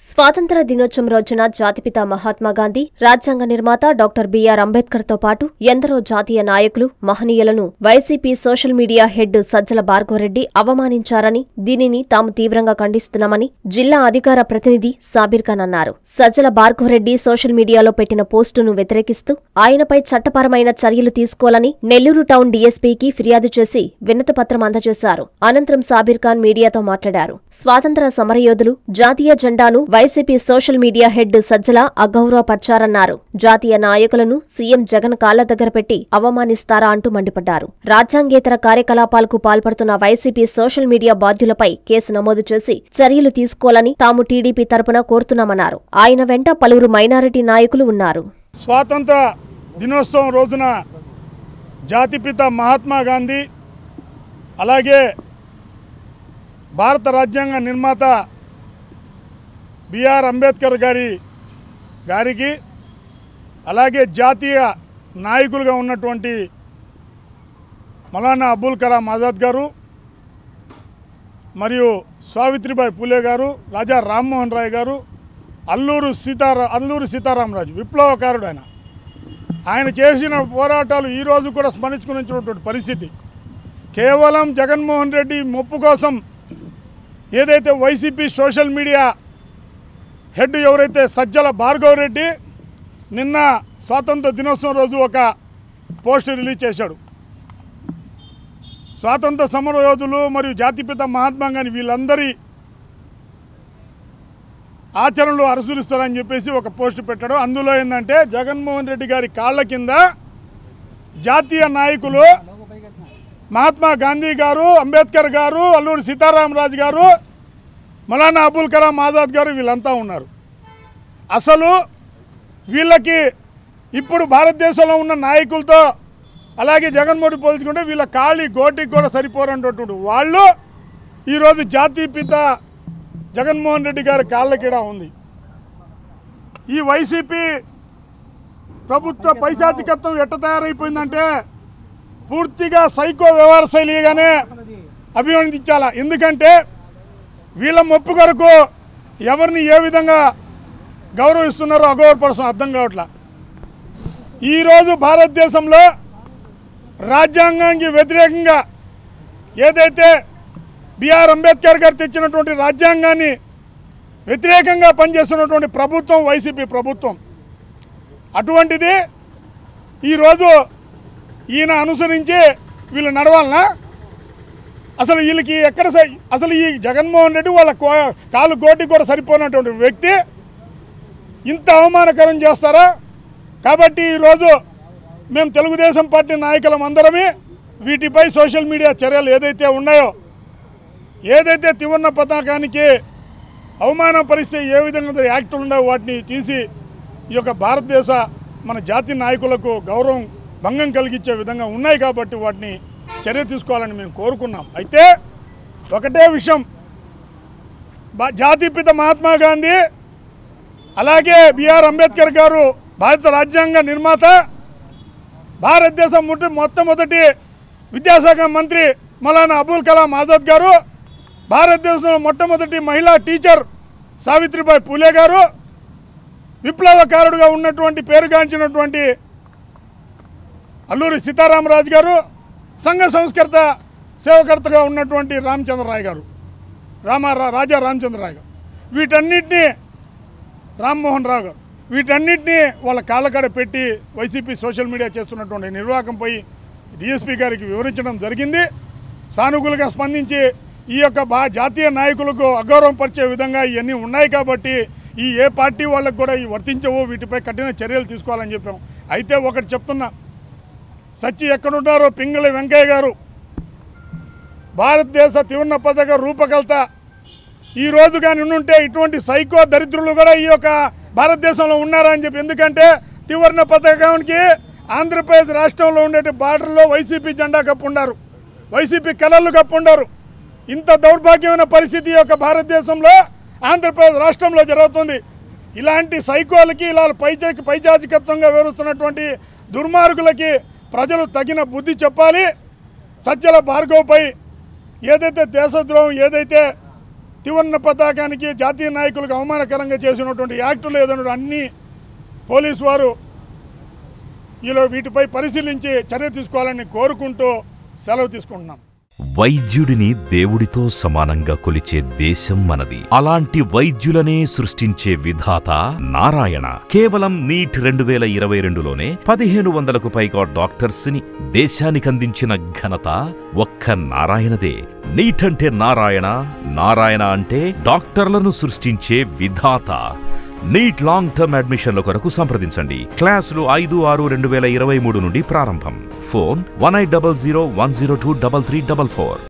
స్వాతంత్ర దినోత్సవం రోజున జాతిపిత మహాత్మా గాంధీ, రాజ్యాంగ నిర్మాత డాక్టర్ బిఆర్ అంబేద్కర్ తో పాటు ఎందరో జాతీయ నాయకులు, మహనీయులను YCP social media head Sajjala Bhargavareddy అవమానించారని, దీనిని తాము తీవ్రంగా ఖండిస్తున్నామని జిల్లా అధికార ప్రతినిధి సాబీర్ ఖాన్ అన్నారు. సజ్జల భార్గవరెడ్డి సోషల్ మీడియాలో పెట్టిన పోస్టును వ్యతిరేకిస్తూ ఆయనపై చట్టపరమైన చర్యలు తీసుకోవాలని నెల్లూరు టౌన్ డీఎస్పీకి ఫిర్యాదు చేసి వినతిపత్రం అందజేశారు. అనంతరం సాబీర్ ఖాన్ మీడియాతో మాట్లాడారు. స్వాతంత్ర సమరయోధులు, జాతీయ జెండాను YCP social media head Sajjala అగౌరవపర్చారన్నారు. జాతీయ నాయకులను సీఎం జగన్ కాళ్ల దగ్గర పెట్టి అవమానిస్తారా అంటూ మండిపడ్డారు. రాజ్యాంగేతర కార్యకలాపాలకు పాల్పడుతున్న వైసీపీ సోషల్ మీడియా బాధ్యులపై కేసు నమోదు చేసి చర్యలు తీసుకోవాలని తాము టీడీపీ తరపున కోరుతున్నామన్నారు. ఆయన వెంట పలువురు మైనారిటీ నాయకులు ఉన్నారు. స్వాతంత్ర దినోత్సవం రోజున జాతిపిత మహాత్మా గాంధీ, అలాగే భారత రాజ్యాంగ నిర్మాత బిఆర్ అంబేద్కర్ గారికి అలాగే జాతీయ నాయకులుగా ఉన్నటువంటి మౌలానా అబుల్ కలాం ఆజాద్ గారు మరియు సావిత్రిబాయి పూలే గారు, రాజా రామ్మోహన్ రాయ్ గారు, అల్లూరు సీతారామరాజు విప్లవకారుడు. ఆయన చేసిన పోరాటాలు ఈరోజు కూడా స్మరించుకున్నటువంటి పరిస్థితి. కేవలం జగన్మోహన్ రెడ్డి మొప్పు కోసం ఏదైతే వైసీపీ సోషల్ మీడియా హెడ్ ఎవరైతే సజ్జల భార్గవరెడ్డి నిన్న స్వాతంత్ర దినోత్సవం రోజు ఒక పోస్ట్ రిలీజ్ చేశాడు. స్వాతంత్ర సమరయోధులు మరియు జాతిపిత మహాత్మా గాంధీ వీళ్ళందరి ఆచరణలు అనుసరిస్తారని చెప్పేసి ఒక పోస్ట్ పెట్టాడు. అందులో ఏంటంటే జగన్మోహన్ రెడ్డి గారి కాళ్ళ కింద జాతీయ నాయకులు మహాత్మా గాంధీ గారు, అంబేద్కర్ గారు, అల్లూరి సీతారామరాజు గారు, మౌలానా అబుల్ కలాం ఆజాద్ గారు వీళ్ళంతా ఉన్నారు. అసలు వీళ్ళకి ఇప్పుడు భారతదేశంలో ఉన్న నాయకులతో అలాగే జగన్మోహన్ పోల్చుకుంటే వీళ్ళ ఖాళీ గోటికి కూడా సరిపోరన్నటువంటి వాళ్ళు ఈరోజు జాతీయపిత జగన్మోహన్ రెడ్డి గారి కాళ్ళకిడ ఉంది. ఈ వైసీపీ ప్రభుత్వ పైశాచికత్వం ఎట్ట తయారైపోయిందంటే పూర్తిగా సైకో వ్యవహార శైలిగానే అభివర్ణించాలా. ఎందుకంటే వీళ్ళ మొప్పు కొరకు ఎవరిని ఏ విధంగా గౌరవిస్తున్నారో అగౌరవపరుస్తున్న అర్థం కావట్లా. ఈరోజు భారతదేశంలో రాజ్యాంగానికి వ్యతిరేకంగా ఏదైతే బిఆర్ అంబేద్కర్ గారు తెచ్చినటువంటి రాజ్యాంగాన్ని వ్యతిరేకంగా పనిచేస్తున్నటువంటి ప్రభుత్వం వైసీపీ ప్రభుత్వం. అటువంటిది ఈరోజు ఈయన అనుసరించి వీళ్ళు నడవాలనా? అసలు వీళ్ళకి ఎక్కడ అసలు ఈ జగన్మోహన్ రెడ్డి వాళ్ళ కాలు గోటి కూడా సరిపోయినటువంటి వ్యక్తి ఇంత అవమానకరం చేస్తారా? కాబట్టి ఈరోజు మేము తెలుగుదేశం పార్టీ నాయకులం అందరమే వీటిపై సోషల్ మీడియా చర్యలు ఏదైతే ఉన్నాయో, ఏదైతే త్రివర్ణ పతాకానికి అవమానపరిస్తే ఏ విధంగా యాక్టులు ఉన్నాయో వాటిని తీసి ఈ యొక్క భారతదేశ మన జాతి నాయకులకు గౌరవం భంగం కలిగించే విధంగా ఉన్నాయి కాబట్టి వాటిని చర్య తీసుకోవాలని మేము కోరుకున్నాం. అయితే ఒకటే విషయం, జాతిపిత మహాత్మా గాంధీ అలాగే బిఆర్ అంబేద్కర్ గారు భారత రాజ్యాంగ నిర్మాత, భారతదేశం మొట్టమొదటి విద్యాశాఖ మంత్రి మౌలానా అబుల్ కలాం ఆజాద్ గారు, భారతదేశంలో మొట్టమొదటి మహిళా టీచర్ సావిత్రిబాయి పూలే గారు, విప్లవకారుడుగా ఉన్నటువంటి పేరుగాంచినటువంటి అల్లూరి సీతారామరాజు గారు, సంఘ సంస్కృత సేవకర్తగా ఉన్నటువంటి రాజా రామచంద్రరాయ్ గారు, వీటన్నిటినీ రామ్మోహన్ రావు గారు, వీటన్నిటినీ వాళ్ళ కాళ్ళకాడ పెట్టి వైసీపీ సోషల్ మీడియా చేస్తున్నటువంటి నిర్వాహకంపై డిఎస్పీ గారికి వివరించడం జరిగింది. సానుకూలంగా స్పందించి ఈ యొక్క జాతీయ నాయకులకు అగౌరవం పరిచే విధంగా ఇవన్నీ ఉన్నాయి కాబట్టి ఏ పార్టీ వాళ్ళకు కూడా వర్తించవు, వీటిపై కఠిన చర్యలు తీసుకోవాలని చెప్పాం. అయితే ఒకటి చెప్తున్నా, సచ్చి ఎక్కడున్నారో పింగళి వెంకయ్య గారు భారతదేశ త్రివర్ణ పతాక రూపకల్త ఈ రోజు కానీ ఉంటే ఇటువంటి సైకో దరిద్రులు కూడా ఈ యొక్క భారతదేశంలో ఉన్నారని చెప్పి. ఎందుకంటే త్రివర్ణ పతాకానికి ఆంధ్రప్రదేశ్ రాష్ట్రంలో ఉండే బార్డర్లో వైసీపీ జెండా కప్పుండారు, వైసీపీ కలర్లు కప్పుండారు. ఇంత దౌర్భాగ్యమైన పరిస్థితి యొక్క భారతదేశంలో ఆంధ్రప్రదేశ్ రాష్ట్రంలో జరుగుతుంది. ఇలాంటి సైకోలకి, ఇలా పైచాచికత్వంగా వివరిస్తున్నటువంటి దుర్మార్గులకి ప్రజలు తగిన బుద్ధి చెప్పాలి. సజ్జల భార్గవపై ఏదైతే దేశద్రోహం, ఏదైతే త్రివర్ణ పతాకానికి జాతీయ నాయకులకు అవమానకరంగా చేసినటువంటి యాక్టులు ఏదైనా అన్ని పోలీసు వారు వీటిపై పరిశీలించి చర్య తీసుకోవాలని కోరుకుంటూ సెలవు తీసుకుంటున్నాం. వైద్యుడిని దేవుడితో సమానంగా కొలిచే దేశం మనది. అలాంటి వైద్యులనే సృష్టించే విధాత నారాయణ. కేవలం నీట్ 2022లోనే 1500కు పైగా డాక్టర్స్ ని దేశానికందించిన ఘనత ఒక్క నారాయణదే. నీట్ అంటే నారాయణ, నారాయణ అంటే డాక్టర్లను సృష్టించే విధాత. నీట్ లాంగ్ టర్మ్ అడ్మిషన్ల కొరకు సంప్రదించండి. క్లాసులు 5/6/2023 నుండి ప్రారంభం. ఫోన్ 1800 102 3344.